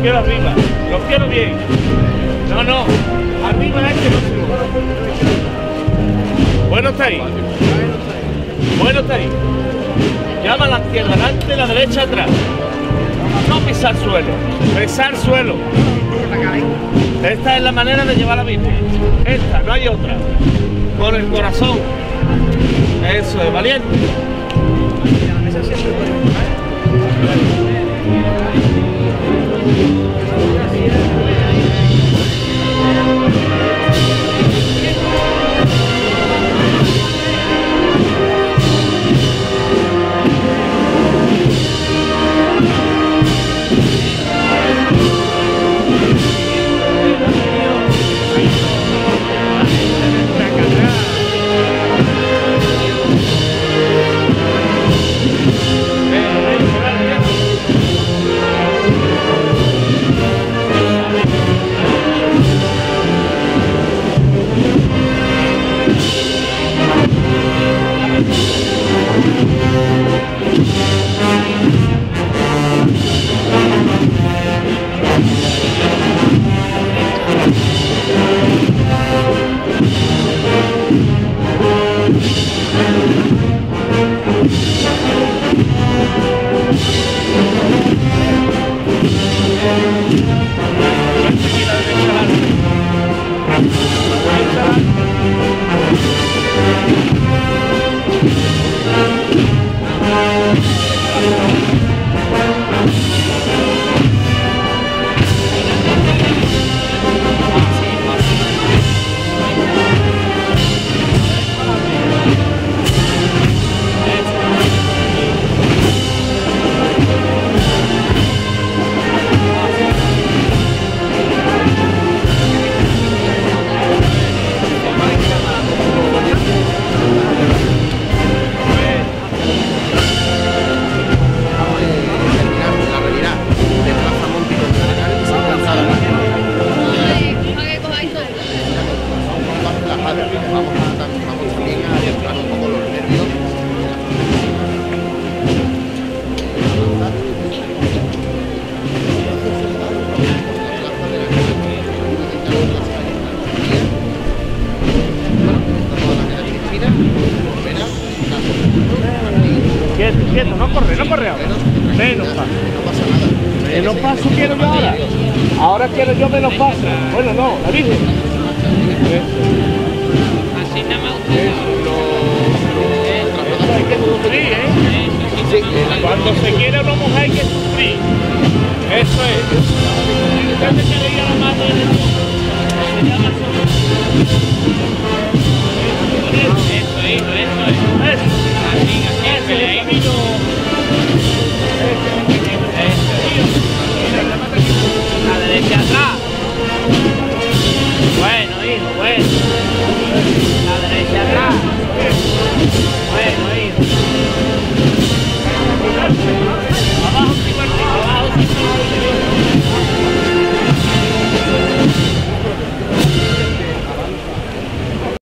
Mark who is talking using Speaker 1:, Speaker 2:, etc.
Speaker 1: quiero arriba, los quiero bien. No, no, arriba es que no subo. Bueno está ahí. Bueno está ahí. Llama a la izquierda, adelante, la derecha atrás. No pisar suelo, besar suelo. Esta es la manera de llevar a la Virgen. Esta, no hay otra. Con el corazón. Eso es, valiente. Quieto, no corre ahora. Menos paso. Menos paso quiero yo ahora. Ahora quiero yo menos paso. Bueno, no, la Virgen.
Speaker 2: Así nada más usted.
Speaker 1: Eso hay que sufrir, ¿eh? Cuando se quiere una mujer hay que sufrir. Eso es. Fíjate que le diga a la madre de Dios. Se llama
Speaker 2: Eso, hijo, eso es.
Speaker 1: Eso.
Speaker 2: Así, así,
Speaker 1: Ese es el camino.